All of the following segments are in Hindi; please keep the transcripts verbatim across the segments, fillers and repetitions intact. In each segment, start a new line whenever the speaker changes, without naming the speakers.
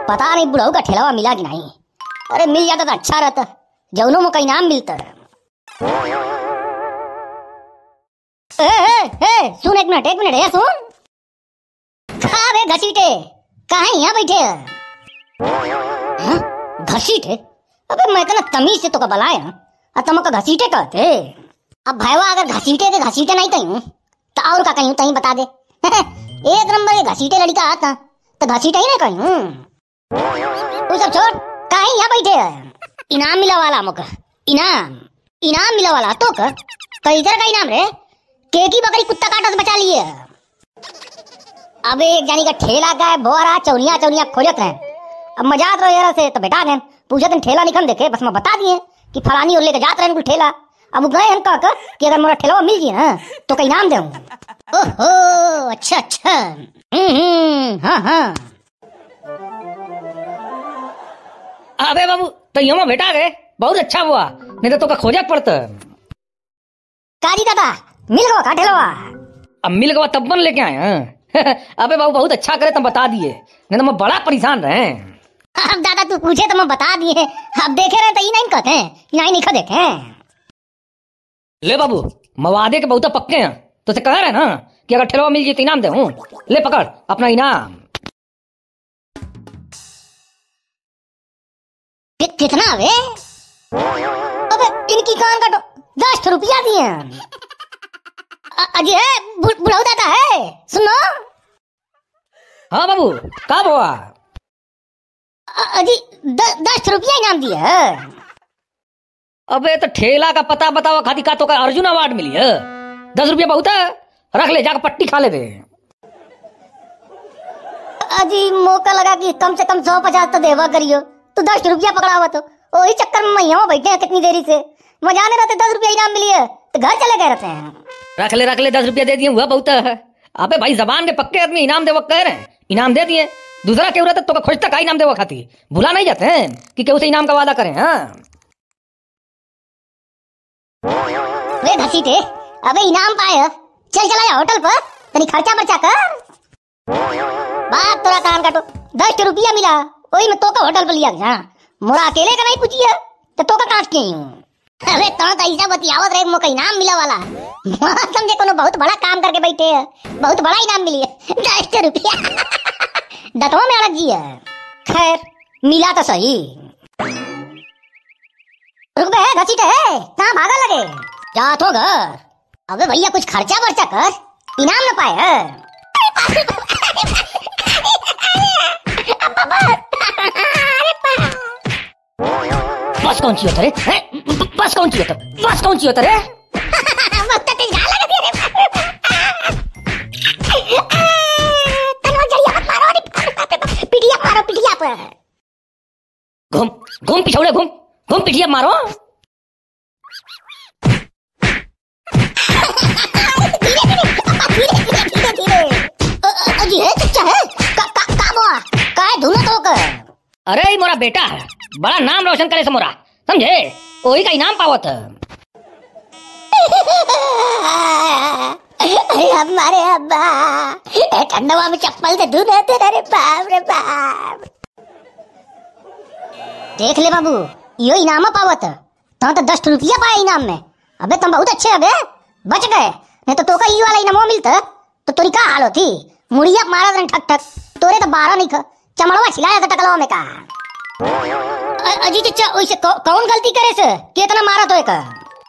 पता नहीं बुढ़ऊ का ठेलावा मिला कि नहीं। अरे मिल जाता तो अच्छा रहता, जौनों में कहीं नाम मिलता। ए, ए, ए, सुन एक मिनट एक मिनट है सुन। कहाँ बे घसीटे, कहाँ यहाँ बैठे हैं? घसीटे? अबे मैं इतना तमीज से तो का बलाया और तुम का घसीटे कहते। अब भाईवा अगर घसीटे के घसीटे नहीं कहीं तो और का कहीं तहीं बता दे। एक नंबर के घसीटे लड़का आता तो घसीटे ही नहीं कहीं। वो सब छोड़, कहीं यहाँ बैठे है? इनाम मिला वाला मुका, इनाम इनाम मिला वाला तो कर तो इधर का इनाम रे, केकी बकरी कुत्ता काटा से बचा लिए। अब एक जानी का ठेला का है बोरा चौनिया चौनिया खोजत है। अब मजाक रहो यार से तो बेटा गए पूछे ठेला निकल देखे, बस मैं बता दिए कि फलानी और लेके जात रहे कुल ठेला। अब गए हैं कह कर कि अगर मेरा ठेला मिल गया ना तो कहीं इनाम दूंगा। ओहो अच्छा अच्छा, हम्म हाँ हाँ।
अबे बाबू तो यमा बेटा गए, बहुत अच्छा हुआ, नहीं तो तो खोजा पड़ता।
काजी दादा मिल गवा का ठेलावा?
अब मिल गवा तब बन लेके आए हैं। अबे बाबू बहुत अच्छा करे तुम बता दिए, नहीं तो मैं बड़ा परेशान रहे।
अब दादा तू पूछे तो मैं बता दिए, अब देखे रहे तो ये नहीं कहते हैं, नहीं नहीं खा देखे हैं।
ले बाबू मवादे के बहुत पक्के हैं, तो से कह रहे ना कि अगर ठेलवा मिल जाए तो इनाम दे हूँ। ले पकड़ अपना इनाम।
कि, कितना वे? अबे इनकी कान काटो, दस रुपया दिए। अजय बुढ़ऊ दादा है सुनो।
हाँ बाबू कब हुआ?
अजी दस रुपया इनाम दिया।
अबे तो ठेला का पता बताओ खाती का तो का अर्जुन अवार्ड मिली है। दस रुपया बहुत है, रख ले जाकर पट्टी खा ले दे।
अजी मौका लगा कि कम से कम सौ पचास तो देवा करियो, तो दस रुपया पकड़ा हुआ तो वही चक्कर में यहाँ बैठे हैं कितनी देरी से। मैं जाने रहते दस रुपया इनाम मिली है तो घर चले गए रहते हैं।
रख ले रख ले, दस रुपया दे दिए हुआ बहुत है। अबे भाई जबान के पक्के आदमी इनाम देवा कह रहे हैं, इनाम दे दिए। दूसरा क्यों रहता तो खोजता का इनाम देवा खाती, भुला नहीं जाते हैं कि केहू से इनाम का वादा करें। हाँ
वे घसीटे, अबे इनाम पाए चल चला होटल पर तनी खर्चा बर्चा कर। बात तोरा कान काटो, दस रुपया मिला वही में तो का होटल पर लिया गया। मोरा अकेले का नहीं पूछिए तो तो का काट के हूँ। अरे तो ऐसा बतियावत रहे मोका इनाम मिला वाला, समझे कोनो बहुत बड़ा काम करके बैठे है, बहुत बड़ा इनाम मिली है दस रुपया। दतवा में अड़क जी है। खैर मिला तो सही। रुक बे घसीटे है, कहाँ भागा लगे? जा तो घर। अबे भैया कुछ खर्चा बर्चा कर, इनाम न पाए है।
बस कौन सी होता रे? बस कौन सी होता? बस कौन सी होता रे?
पिटिया मारो पिटिया पर।
घूम घूम पिछौड़े घूम घूम पिटिया मारो।
अजी है चच्चा है का का का बोआ का है धुनो तो कर।
अरे मोरा बेटा है, बड़ा नाम रोशन करे से मोरा, समझे? वही का इनाम पावत है।
अरे हमारे अब्बा ठंडवा में चप्पल से धुने थे। अरे बाप रे बाप। देख ले बाबू यो इनाम पावत तो तो दस रुपया पाए इनाम में। अबे तुम बहुत अच्छे अबे बच गए, नहीं तो तोका ई वाला इनाम मिलता तो तोरी का हाल होती। मुड़िया मारा रन ठक ठक, तोरे तो बारह नहीं ख चमड़वा छिलाया था टकलवा में का। अजी चचा ओइसे कौन गलती करे से कितना मारा तो का?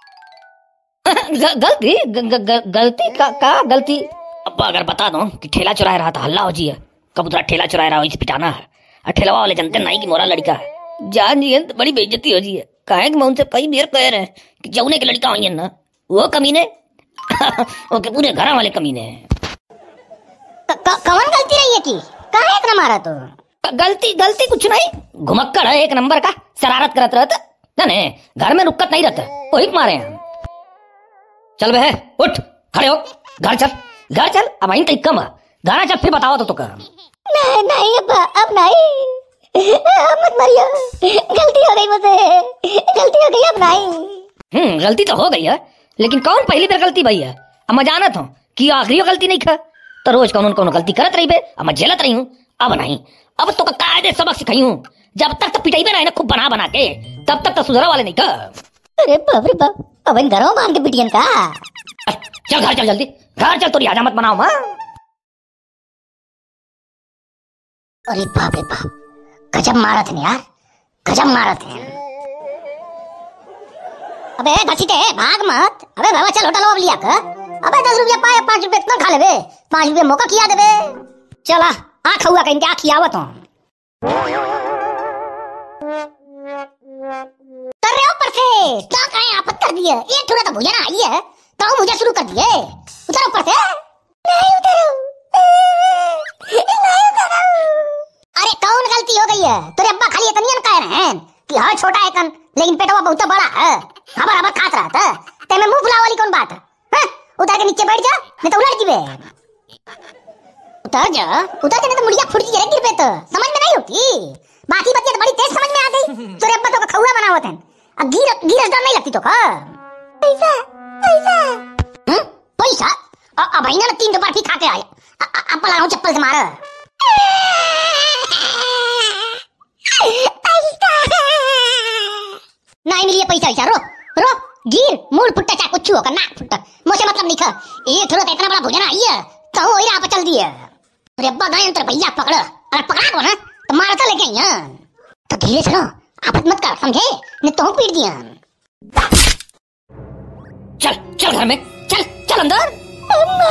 गलती ग, ग, ग, गलती का, का गलती? अब अगर बता दो कि ठेला चुराया रहा था हल्ला हो जी है, कब उधर ठेला चुराया रहा इसे पिटाना है। और ठेलावा वाले जनते नहीं कि मोरा लड़का है, जान जी तो बड़ी बेइज्जती हो जी है। काहे कि मैं उनसे कई देर कह रहे हैं कि जौने के लड़का हुई है ना वो कमीने ओके पूरे घर वाले कमीने हैं।
कौन गलती रही है कि काहे इतना मारा तो?
गलती गलती कुछ नहीं, घुमक्कड़ है एक नंबर का, शरारत करत रहता जाने, घर में रुकत नहीं रहता, वही मारे हैं। चल बे उठ खड़े हो, घर चल घर चल। अब आई तक कम गाना चल फिर बताओ तो, तो कर।
नहीं नहीं अब्बा अब नहीं, मत मरियो, गलती हो गई मुझसे, गलती हो गई अब नहीं।
हम्म गलती तो हो गई है, लेकिन कौन पहली बार गलती भई है? अब मैं जानत हूँ कि आखिरी गलती नहीं खा तो रोज कौन कौन गलती करत रही बे, अब मैं झेलत रही हूँ। अब नहीं, अब तो कायदे सबक सिखाई हूँ। जब तक तो पिटाई में ना खूब बना बना के, तब तक तो सुधरा वाले नहीं का।
अरे बाप रे बाप, अब इन घरों बांध के पिटियन का।
चल घर चल, जल्दी घर चल, तोरी हजामत बनाओ। मां
अरे बाप रे बाप, गजब मारत है यार, गजब मारत है। अबे घसीटे भाग मत। अबे बाबा चल होटल अब लिया कर। अबे दस रुपया पाए, पाँच रुपये इतना खा ले बे, पाँच रुपये मौका किया दे बे। चला आ खहुआ कहीं क्या खियावत हूँ। कर रहे ऊपर से क्या कहें, आपत कर दिए। एक थोड़ा तो भोजन आई है तो मुझे शुरू कर दिए। उतर ऊपर से। नहीं उतरो, नहीं उतरो। अरे कौन गलती हो गई है? तेरे अब्बा खाली इतनी कह रहे हैं कि हाँ छोटा है कन, लेकिन पेटवा बहुत बड़ा है। हबर हबर खात रहा था, ते में मुंह फुला वाली कौन बात है? हाँ? उतर के नीचे बैठ जा, नहीं तो उलट जीवे। उतर जा, उतर के नहीं तो मुड़िया फुट जाएगी गिर पे तो समझ में नहीं होती। बाकी बच्चे तो बड़ी तेज समझ में आ गई। तेरे अब्बा तो का खौआ बना हुआ था, अब गिर गिरस डर नहीं लगती तो का? पैसा पैसा हां पैसा। अब भाई ना तीन दो बार भी खा के आए, अब पलाऊं चप्पल से मार। नहीं मिलिए पैसा वैसा, रो रो गिर मूल फुट्टा चाहे कुछ होगा ना फुट्टा, मुझे मतलब नहीं खा। ये थोड़ा इतना बड़ा भोजन आई है तो वही राह पे चल दिए। अरे अब्बा गए अंतर भैया पकड़, अरे पकड़ा को ना तो मारता लेके आई हां। तो धीरे चलो, आपत मत कर, समझे? नहीं तो पीट दिया।
चल चल घर में, चल चल अंदर।
अम्मा,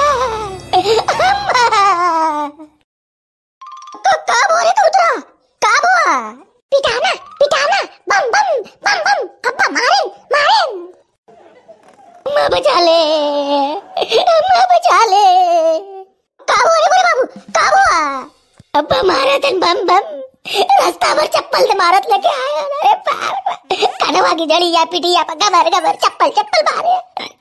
अम्मा। कब हो रे तू उतरा? कब हुआ? पिटाना पिटाना, बम बम बम बम, अब्बा मारें मारें। अम्मा बचा ले, अम्मा बचा ले। कब हो रे बोले बाबू, कब हुआ? अब्बा मारा तन बम बम, रास्ता भर चप्पल से मारत लेके आया। अरे बाप, कनवा की जड़ी या पिटी या पक्का मार गबर, चप्पल चप्पल मारे।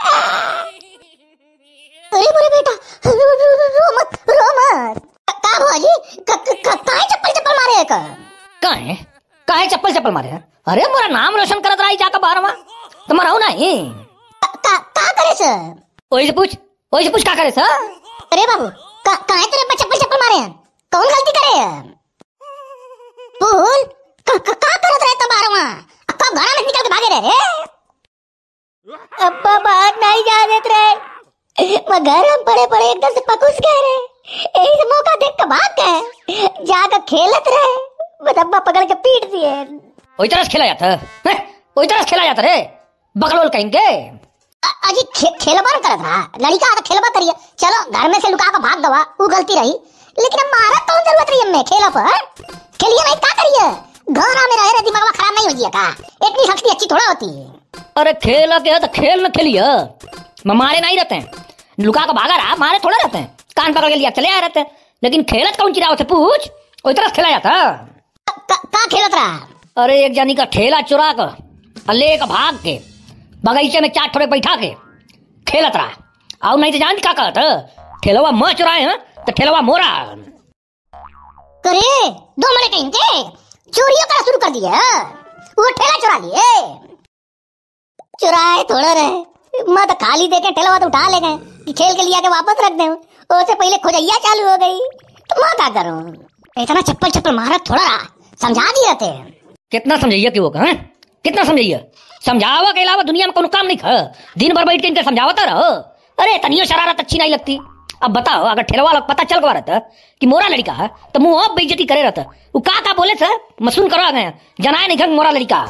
अरे बोले बेटा रो रो रो मत, रो मत। का हुआ जी? काहे चप्पल चप्पल मारे का?
काहे काहे चप्पल चप्पल मारे? अरे मोरा नाम रोशन करत रही जाकर बारवा, तुम्हारा हो नहीं
का का करे सर?
ओही से पूछ, ओही से पूछ का करे सर?
अरे बाबू का काहे तेरे पे चप्पल चप्पल मारे हैं? कौन गलती करे है? बोल का का, का करत रहे त बारवा? कब घर में निकल के भागे रहे रे? अब्बा बाहर नहीं जा देत रहे, मैं घर में पड़े पड़े एकदम से पकुस गए रे। यही से मौका देख के भाग गए, जाकर खेलत रहे, बस अब्बा पकड़ के पीट दिए।
वही तरह से खेला जाता है, वही तरह से खेला जाता रे बकलोल कहेंगे।
अजी खे, खेलबा न करत रहा, लड़का तो खेलबा करिए। चलो घर में से लुका के भाग गवा, वो गलती रही, लेकिन मारा कौन जरूरत रही हमें? खेला पर खेलिए नहीं, का करिए? घरा में रहे रे, दिमाग खराब नहीं हो जिया का? इतनी शक्ति अच्छी थोड़ा होती है।
अरे खेला के तो खेल न खेलिए, मारे नहीं रहते हैं, लुका के भागा रहा, मारे थोड़ा रहते हैं, कान पकड़ के लिया चले आ रहते हैं। लेकिन खेलत कौन चिराव से पूछ, वही तरह खेला जाता।
का, का खेलत रहा?
अरे एक जानी का ठेला चुरा कर ले के भाग के बगीचे में चार ठोड़े बैठा के खेलत रहा। और नहीं तो जान क्या कहत, ठेलवा मैं चुराए हैं तो ठेलवा मोरा।
करे दो मरे कहीं के चोरियों का शुरू कर दिया, वो ठेला चुरा लिए। चुराए थोड़ा रहे, मैं तो खाली देके ठेला तो उठा ले गए कि खेल के लिया के वापस रख दे। उससे पहले खोजैया चालू हो गई तो मैं क्या करूं? इतना चप्पल चप्पल मारा थोड़ा रहा, समझा दिए थे।
कितना समझाइए कि वो कहा, कितना समझाइए? समझावा के अलावा दुनिया में कोई काम नहीं खा, दिन भर बैठ के इनके समझावता रहो। अरे तनियो शरारत अच्छी नहीं लगती। अब बताओ, अगर ठेलवा लोग पता चल गया रहता कि मोरा लड़का है तो मुंह अब बेइज्जती करे रहता। वो का का बोले सर मसून करो गए, जनाए नहीं खंग मोरा लड़का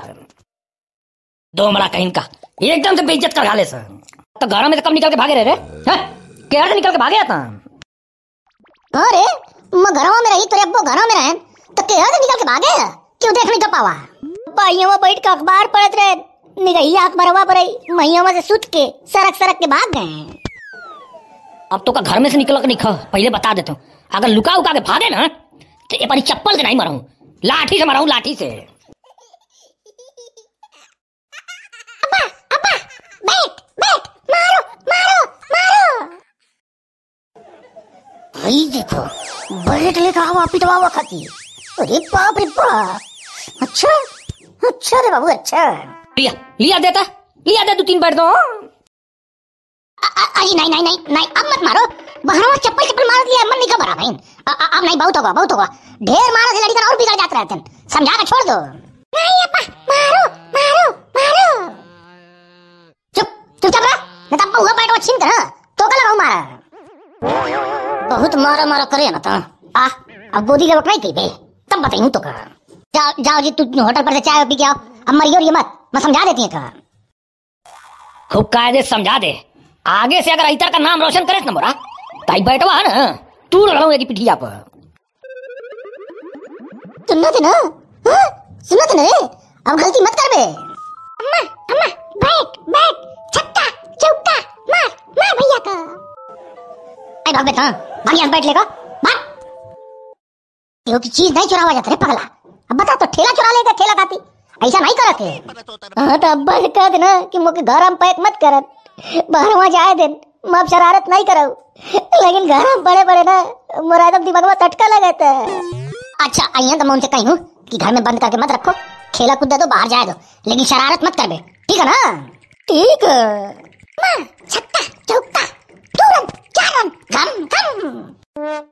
दो मरा कहीं का, एकदम से बेइज्जत कर डाले सर। तो घर में से कब निकल के भागे रहे रे? केहर से निकल के भागे था?
अरे मैं घरों में रही, तेरे अब्बो घरों में रहे तो केहर से निकल के भागे? क्यों देख नहीं तो पावा? भाइयों में बैठ के अखबार पढ़त रहे, निगहिया अखबारवा पर आई, महियों में से सुत के सरक सरक के भाग गए।
अब तो का घर में से निकल के नहीं खा, पहले बता देता हूँ। अगर लुका उका के भागे ना तो ये पारी चप्पल से नहीं मराऊं, लाठी से मराऊं, लाठी से।
अब्बा अब्बा बैठ बैठ, मारो मारो मारो। भाई देखो बैठ लेकर आवा पिटवावा खाती। अरे बाप रे बाप, अच्छा अच्छा रे बाबू अच्छा।
लिया लिया देता, लिया दे दो तीन बैठ दो।
अरे नहीं नहीं नहीं नहीं, अब मत मारो। बहरवा चप्पल चप्पल मार दिया, मन नहीं घबरा भाई। अब नहीं, बहुत होगा बहुत होगा। ढेर मारा से लड़का और बिगड़ जाते रहते हैं, समझा कर छोड़ दो। नहीं अप्पा, मारो मारो मारो। चुप चुपचाप रह, नहीं तो अप्पा हुआ पैटवा छीन कर तो का लगाऊं मारा। बहुत मारा मारा करे ना तो आ अब गोदी लगत नहीं थी बे, तब बताऊं तो का। जाओ जाओ जी, तू होटल पर से चाय पी के आओ। अब मरियो ये मत, मैं समझा देती है का।
खूब कायदे समझा दे, आगे से अगर इतर का नाम रोशन करे ना मोरा ताई बैठवा है ना तू लगाऊंगा की पिठिया पर।
सुनना थे ना, हाँ सुनना थे ना रे, अब गलती मत कर बे। अम्मा अम्मा बैठ बैठ, छक्का चौका मार मार भैया का। आई भाग बेटा, भाग यहाँ बैठ लेगा भाग। यो की चीज नहीं चुरावा जाता रे पगला। अब बता तो ठेला चुरा लेगा, ठेला खाती ऐसा नहीं करते। हाँ तो अब्बा से कह देना कि मुझे घर हम पैक मत करत, बाहर वहाँ जाए दिन मैं अब शरारत नहीं करूँ, लेकिन घर हम बड़े बड़े ना मोरा एकदम दिमाग में तटका लगा था। अच्छा आइए तो मैं उनसे कही हूँ कि घर में बंद करके मत रखो, खेला कूद दो, बाहर जाए दो, लेकिन शरारत मत कर बे, ठीक है ना? ठीक है। छक्का चौका दो रन चार रन, गम गम।